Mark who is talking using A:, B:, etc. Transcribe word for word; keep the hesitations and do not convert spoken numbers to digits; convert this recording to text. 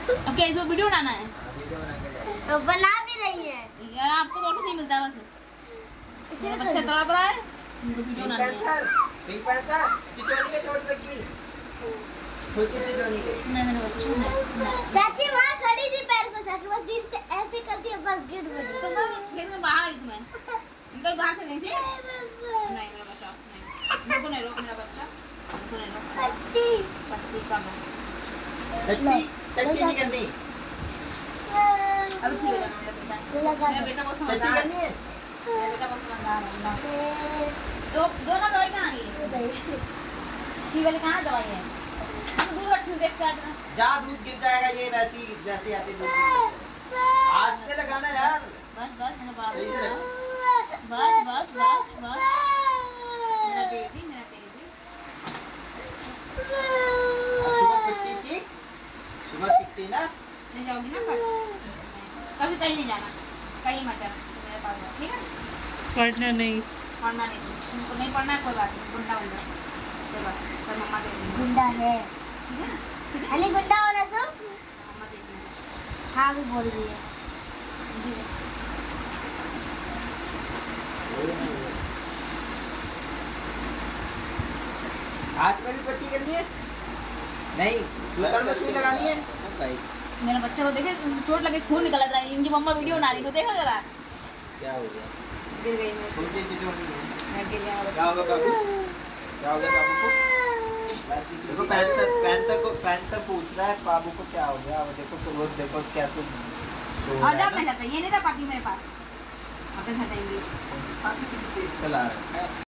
A: अब क्या इसमें वीडियो बनाना है?
B: वीडियो बना के जाएंगे।
C: तो बना भी रही है।
A: यार आपको तो नहीं मिलता बस।
C: इसे
A: बच्चा तड़प रहा है, उनको वीडियो बनानी है।
B: पिंक पैंथर चिचोनी के चोट लगी। खुद की चिचोनी के।
A: नहीं मेरे बच्चे नहीं।
C: चाची वहाँ खड़ी थी पैर फंसा के, बस दिल से ऐसे करती है, बस गिर पड़ी।
A: तो मैं खेत में बाहर आई तुम्हें। इनको बाहर से नहीं थी? नहीं मेरा बच्चा नहीं। इनको नहीं रोक मेरा बच्चा। इनको नहीं रोक।
C: पत्ती
A: पत्ती का मैं।
B: टट्टी टट्टी नहीं करनी।
A: अब ठीक हो जाना मेरा बेटा।
C: लगा
A: मेरा बेटा बहुत
B: टट्टी
A: समझदार है।
B: करनी है।
A: मेरा बेटा बहुत समझदार है। दो दोनों दवाई कहाँ गई? सी वाली कहाँ दवाई है? दूर रखी हूँ, देख के आ जाना।
B: जा दूध गिर जाएगा ये वैसी जैसी आती दूध। आज से लगाना यार।
A: बस बस मेरा बाबू।
B: सही से रख।
A: बस बस बस बस मेरा बेबी मेरा बेबी।
B: सुबह छुट्टी की सुबह छुट्टी ना।
A: नहीं जाओगी ना कल? कभी कहीं नहीं जाना, कहीं मत जाना मेरे पास, ठीक है?
D: पढ़ना नहीं।
A: पढ़ना नहीं, तुमको नहीं पढ़ना है कोई बात नहीं, गुंडा गुंडा कोई बात नहीं, तो मम्मा देख लेंगे,
C: गुंडा है।
A: ठीक है ना? ठीक है?
C: अली गुंडा होना तो
A: मम्मा देख लेंगे।
C: हाँ भी बोल रही है।
A: ठीक है।
B: हाथ में भी पट्टी करनी है? नहीं, जूतर में सुई लगानी है?
A: मेरे बच्चे को देखे, चोट लगे, खून निकल रहा है, इनकी मम्मा वीडियो बना रही, तो देखो जरा।
B: क्या हो गया?
A: गिर गई मैं,
B: छोटी चिचोनी है।
A: मैं गिर गया।
B: क्या होगा बाबू? क्या होगा बाबू को? देखो पैंथर पैंथर को पैंथर पूछ रहा है बाबू को क्या हो गया। वो देखो तो रोज देखो कैसे सो
A: और
B: रहा है
A: जब
B: ना।
A: मैं घर पे, ये नहीं रह पाती मेरे पास, अपने घर जाएंगी।
B: चला रहा है।